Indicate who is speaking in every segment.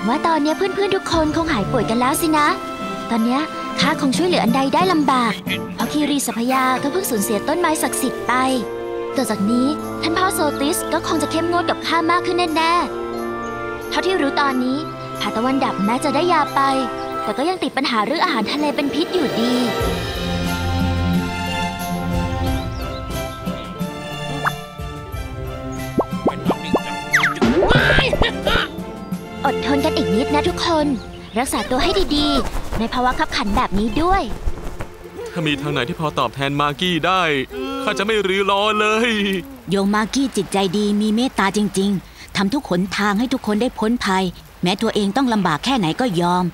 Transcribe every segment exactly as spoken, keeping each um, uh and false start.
Speaker 1: ว่าตอนนี้เพื่อนๆทุกคนคงหายป่วยกันแล้วสินะตอนนี้ข้าคงช่วยเหลืออันใดได้ลำบากเพราะคีรีสัพยาก็เพิ่งสูญเสียต้นไม้ศักดิ์สิทธิ์ไปต่อจากนี้ท่านพ่อโซติสก็คงจะเข้มงวดกับข้ามากขึ้นแน่ๆเท่าที่รู้ตอนนี้ผาตะวันดับแม้จะได้ยาไปแต่ก็ยังติดปัญหาเรื่องอาหารทะเลเป็นพิษอยู่ดีอดทนกันอีกนิดนะทุกคนรักษาตัวให้ดีๆในภาวะขับขันแบบนี้ด้วย
Speaker 2: ถ้ามีทางไหนที่พอตอบแทนมากี้ได้ข้าจะไม่รีรอเลย
Speaker 3: โยมมากี้จิตใจดีมีเมตตาจริงๆทำทุกขนทางให้ทุกคนได้พ้นภัยแม้ตัวเองต้องลำบากแค่ไหนก็ยอม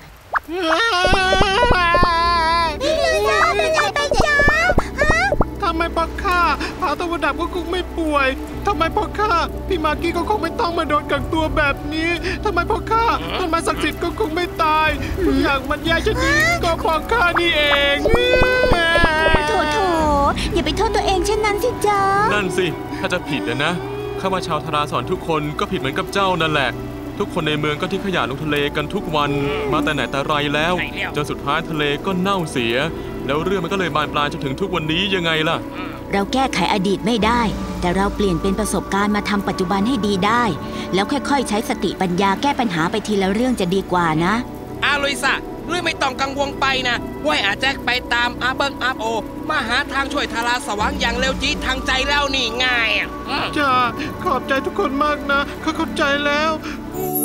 Speaker 4: ทำไมพ่อข้าผาตะวันดับก็คงไม่ป่วยทำไมพ่อข้าพี่มากี้ก็คงไม่ต้องมาโดนกักตัวแบบนี้ทำไมพ่อข้าต้นไม้ศักดิ์สิทธิ์ก็คงไม่ตายทุกอย่างมันแย่เช่นนี้ก็พ่อข้านี่เอง
Speaker 3: โถโถอย่าไปโทษตัวเองเช่นนั้นสิจ๊ะ
Speaker 2: นั่นสิถ้าจะผิดนะนะข้าว่าชาวธราสอนทุกคนก็ผิดเหมือนกับเจ้านั่นแหละทุกคนในเมืองก็ทิ้งขยะลงทะเลกันทุกวันมาแต่ไหนแต่ไรแล้วจนสุดท้ายทะเลก็เน่าเสียแล้วเรื่องมันก็เลยบานปลายจนถึงทุกวันนี้ยังไงล่ะ
Speaker 3: เราแก้ไขอดีตไม่ได้แต่เราเปลี่ยนเป็นประสบการณ์มาทำปัจจุบันให้ดีได้แล้วค่อยๆใช้สติปัญญาแก้ปัญหาไปทีละเรื่องจะดีกว่านะ
Speaker 5: อาลุยซะลุยไม่ต้องกังวลไปนะว่าอาแจ็คไปตามอาเบิงอาโอมาหาทางช่วยทาราสว่างอย่างเร็วจี๊ดทางใจแล้วนี่ง่ายอ่ะ
Speaker 4: จ้าขอบใจทุกคนมากนะข้าเข้าใจแล้ว